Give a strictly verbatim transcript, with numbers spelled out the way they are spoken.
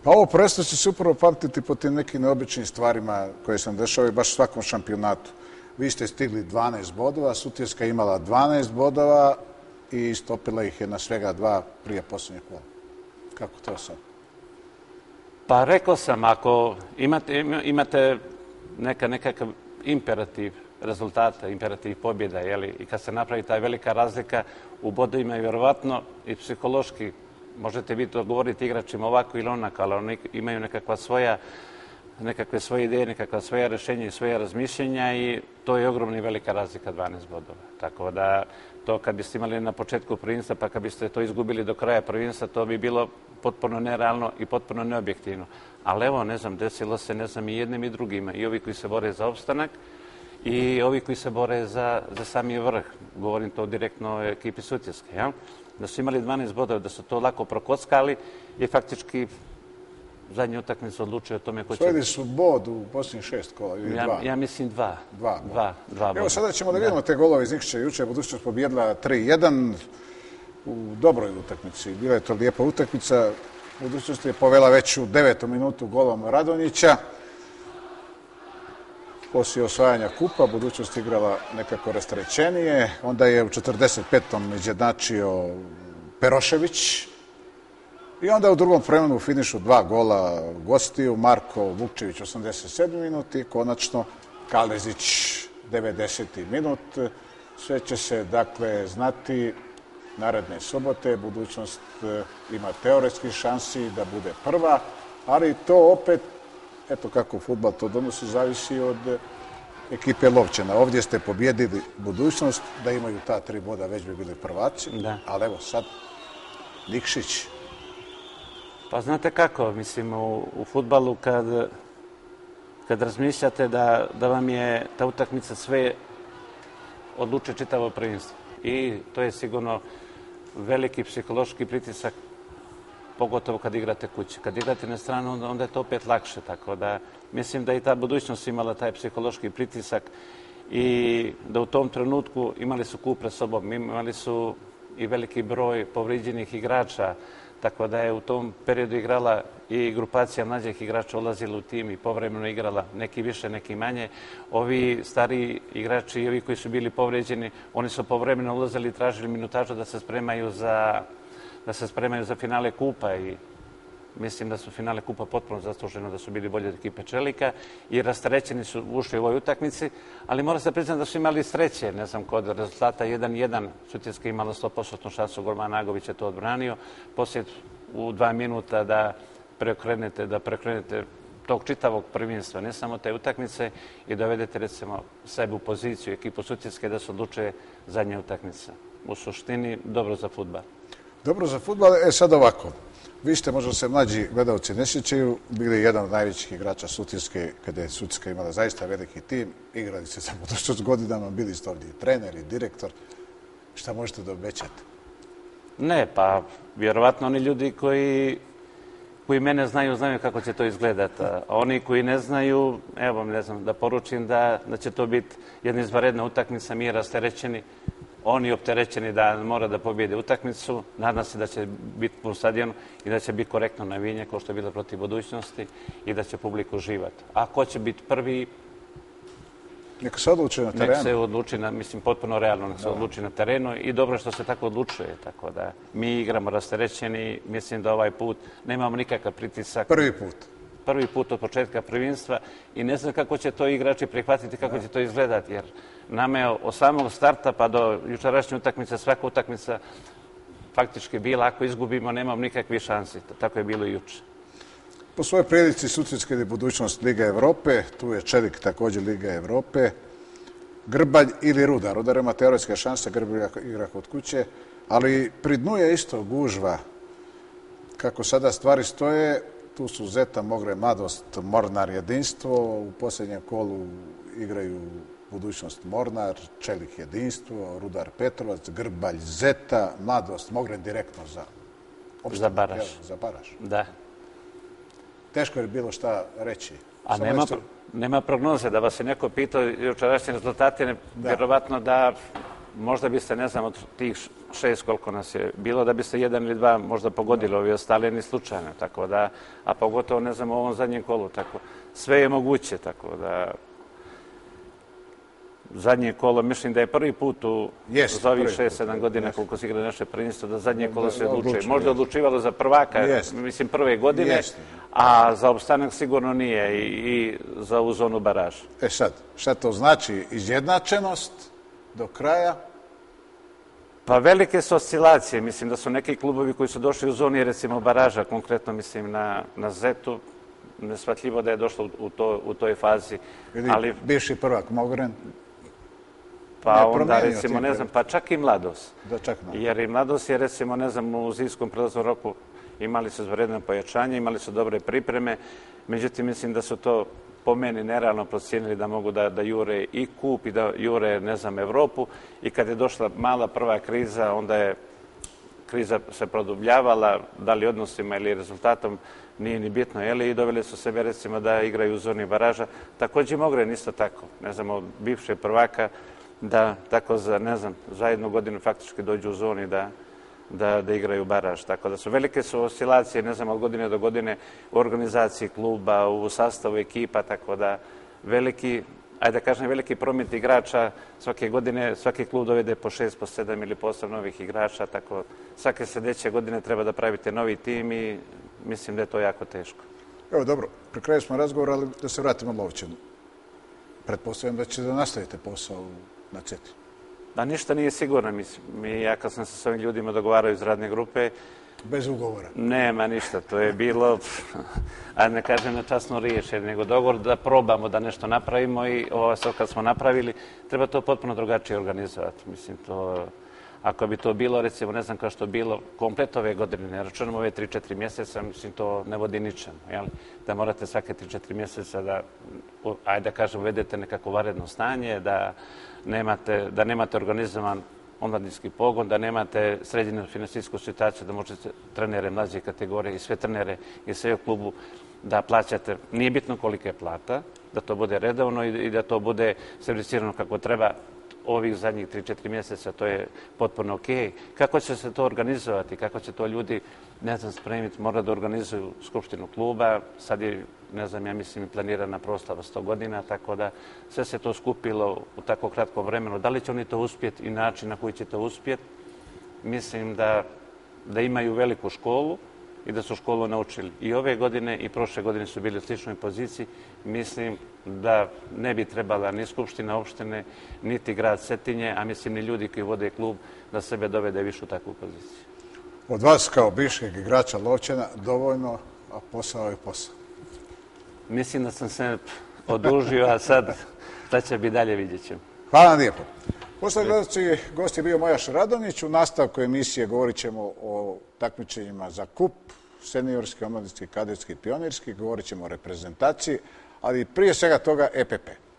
Pa ovo prvenstvo će se upravo pamtiti po tim nekim neobičnim stvarima koje sam dešavaju baš u svakom šampionatu. Vi ste stigli dvanaest bodova, Sutjeska imala dvanaest bodova i stopila ih je na svega dva prije posljednjeg kola. Kako to sad? Pa rekao sam, ako imate, imate neka, nekakav imperativ rezultata, imperativ pobjeda, jeli, i kad se napravi ta velika razlika u bodovima i vjerovatno i psihološki, možete vi to odgovoriti igračima ovako ili onako, ali oni imaju nekakva svoja, nekakve svoje ideje, nekakva svoja rješenja i svoja razmišljenja i to je ogromna i velika razlika, dvanaest bodova. Tako da to kad biste imali na početku prvenstva pa kad biste to izgubili do kraja prvenstva, to bi bilo potpuno nerealno i potpuno neobjektivno. Ali evo, ne znam, desilo se, ne znam, i jednim i drugima. I ovi koji se bore za opstanak i ovi koji se bore za, za sami vrh. Govorim to direktno o ekipi Sutjeske, ja? Da su imali dvanaest bodova, da su to lako prokockali i faktički zadnju utakmicu odlučio o tome ko će... Svojili su bod u posljednjih šest kola ili ja, dva? Ja mislim dva. Dva, dva, dva boda. Evo sada ćemo da vidimo te golove iz Nikšića. Juče je Budućnost pobjedila tri jedan u dobroj utakmici. Bila je to lijepa utakmica. Budućnost je povela već u devetom minutu golom Radonjića. Poslije osvajanja kupa Budućnost igrala nekako rasterećenije. Onda je u četrdeset petom izjednačio Perošević. I onda u drugom vremenu u finišu dva gola gostiju. Marko Vukčević osamdeset sedmi minut i konačno Kalezić devedeseti minut. Sve će se dakle znati naredne subote. Budućnost ima teoretski šansi da bude prva, ali to opet, eto kako fudbal to donosi, zavisi od ekipe Lovćena. Ovdje ste pobjedili Budućnost, da imaju ta tri boda već bi bili prvaci, da. Ali evo sad Nikšić. Pa znate kako, mislim, u, u fudbalu kad, kad razmišljate da, da vam je ta utakmica sve odluče čitavo prvenstvo. I to je sigurno veliki psihološki pritisak, pogotovo kad igrate kuće. Kad igrate na stranu, onda je to opet lakše. Tako da mislim da i ta Budućnost imala taj psihološki pritisak i da u tom trenutku imali su kup pred sobom, imali su i veliki broj povrijeđenih igrača, tako da je u tom periodu igrala i grupacija mlađih igrača ulazila u tim i povremeno igrala, neki više, neki manje. Ovi stari igrači i ovi koji su bili povrijeđeni, oni su povremeno ulazili i tražili minutažu da se spremaju za, da se spremaju za finale kupa i mislim da su finale kupa potpuno zasluženo, da su bili bolji od ekipe Čelika i rasterećeni su ušli u ovoj utakmici, ali mora se priznati da su imali sreće, ne znam, kod rezultata jedan jedan, Sutjeska imala sto posto šansu, Gorman Nagović je to odbranio, poslije u dva minuta da preokrenete, da preokrenete tog čitavog prvenstva, ne samo te utakmice i dovedete recimo sebe u poziciju, ekipu Sutjeske da se odluče zadnja utakmica. U suštini, dobro za fudbal. Dobro za fudbal, e sad ovako. Vi ste, možda se mlađi gledalci ne sjećaju, bili jedan od najvećih igrača Sutjeske, kada je Sutjeska imala zaista veliki tim. Igrali ste sa Budućnost godinama, bili ste ovdje i trener i direktor. Šta možete da obećate? Ne, pa vjerovatno oni ljudi koji, koji mene znaju, znaju kako će to izgledati. A oni koji ne znaju, evo, ne znam, da poručim da, da će to biti jedna izvanredna utakmica, mi rasterećeni. Oni opterećeni da mora da pobjede utakmicu, nadam se da će biti pun stadion i da će biti korektno navijenje kao što je bilo protiv Budućnosti i da će publiku uživati. A ko će biti prvi? Neka se odluči na terenu. Neka se odluči, na, mislim, potpuno realno, neka se odluči na terenu i dobro što se tako odlučuje. Tako da mi igramo rasterećeni, mislim da ovaj put nemamo nikakav pritisak. Prvi put. Prvi put od početka prvenstva i ne znam kako će to igrači prihvatiti, kako će to izgledati, jer nama je od samog starta pa do jučerašnje utakmice, svaka utakmica faktički bila, ako izgubimo, nemamo nikakvih šansi. Tako je bilo i juče. Po svojoj prilici Sutjeska je Budućnost Liga Evrope, tu je Čelik također Liga Evrope, Grbalj ili Rudar. Rudar ima teoretske šanse, Grbalj igra kod kuće, ali pri dnu je isto gužva. Kako sada stvari stoje, tu su Zeta, Mogre, Mladost, Mornar, Jedinstvo. U posljednjem kolu igraju Budućnost, Mornar, Čelik, Jedinstvo, Rudar, Petrovac, Grbalj, Zeta, Mladost, Mogre direktno za za baraž. Za baraž. Da. Teško je bilo šta reći. A nema, nema prognoze da vas je neko pitao jučerašnje rezultate, vjerovatno da možda biste, ne znam, od tih šest koliko nas je bilo, da biste jedan ili dva možda pogodili, ovi ostali ni slučajno, tako da, a pogotovo, ne znam, u ovom zadnjem kolu, tako, sve je moguće, tako da, zadnje kolo, mislim da je prvi put u Jest, za ovih prvi šest, put, sedam godina jest. koliko se igra naše prvenstvo, da zadnje Da, kolo se da, odlučuje. odlučuje, Možda jest. odlučivalo za prvaka, Jest. mislim, prve godine, Jest. a za opstanak sigurno nije i, i za ovu zonu baraža. E sad, šta to znači? Izjednačenost do kraja? Pa velike su oscilacije, mislim da su neki klubovi koji su došli u zoni, recimo baraža, konkretno mislim na, na Zetu, neshvatljivo da je došlo u, to, u toj fazi. Ili Ali, bivši prvak Mogren? pa ne, onda, promenio recimo, tim ne znam, pa čak i Mladost. Da, čak na. Jer i Mladost je, recimo, ne znam, u zimskom prelaznom roku imali su izvanredno pojačanje, imali su dobre pripreme, međutim, mislim da su to po meni nerealno procijenili da mogu da, da jure i kup i da jure, ne znam, Evropu. I kad je došla mala prva kriza, onda je kriza se produbljavala, da li odnosima ili rezultatom, nije ni bitno, jeli, i doveli su sebe, recimo, da igraju u zoni baraža. Također Mogren isto tako, ne znam, od bivše prvaka, da tako za, ne znam, za jednu godinu faktički dođu u zoni da, da, da igraju baraž. Tako da su velike su oscilacije, ne znam, od godine do godine u organizaciji kluba, u sastavu ekipa, tako da veliki, ajde da kažem, veliki promet igrača, svake godine, svaki klub dovede po šest, po sedam ili po osam novih igrača, tako svake sljedeće godine treba da pravite novi tim i mislim da je to jako teško. Evo, dobro, pri kraju smo razgovor, ali da se vratimo Lovćenu. Pretpostavljam da ćete da nastavite posao na Ceti. Da, ništa nije sigurno, mislim. Mi, ja kad sam se s ovim ljudima dogovarao iz radne grupe, Bez ugovora. nema ništa, to je bilo, a ne kažem na časno riječ, nego dogovor da probamo da nešto napravimo i ovo sad kad smo napravili, treba to potpuno drugačije organizovati. Mislim, to, ako bi to bilo, recimo, ne znam kao što je bilo, komplet ove godine, ne računamo ove tri četiri mjeseca, mislim, to ne vodi ničemu, jel? Da morate svake tri četiri mjeseca da, ajde da kažem, uvedete nekako vanredno stanje, da nemate, da nemate organizovan omladinski pogon, da nemate sređenu finansijsku situaciju, da možete trenere mlađe kategorije i sve trenere i sve u klubu da plaćate, nije bitno kolika je plata, da to bude redovno i da to bude servisirano kako treba ovih zadnjih tri četiri mjeseca, to je potpuno okej. Kako će se to organizovati, kako će to ljudi, ne znam, spremiti, mora da organizuju skupštinu kluba, sad je, ne znam, ja mislim, planirana proslava sto godina, tako da sve se to skupilo u tako kratkom vremenu. Da li će oni to uspjeti i način na koji će to uspjeti? Mislim da, da imaju veliku školu i da su školu naučili. I ove godine i prošle godine su bili u sličnoj poziciji. Mislim da ne bi trebala ni Skupština opštine, niti grad Cetinje, a mislim ni ljudi koji vode klub, da sebe dovede više u takvu poziciju. Od vas kao bivšeg igrača Lovćena dovoljno, a posao je posao. Mislim da sam se odužio, a sad šta će biti dalje, vidjet ćemo. Hvala vam lijepo. Poslije gledaći, gost je bio Mojaš Radonjić. U nastavku emisije govorit ćemo o takmičenjima za kup, seniorski, omladinski, kadetski i pionirski. Govorit ćemo o reprezentaciji, ali prije svega toga E P P.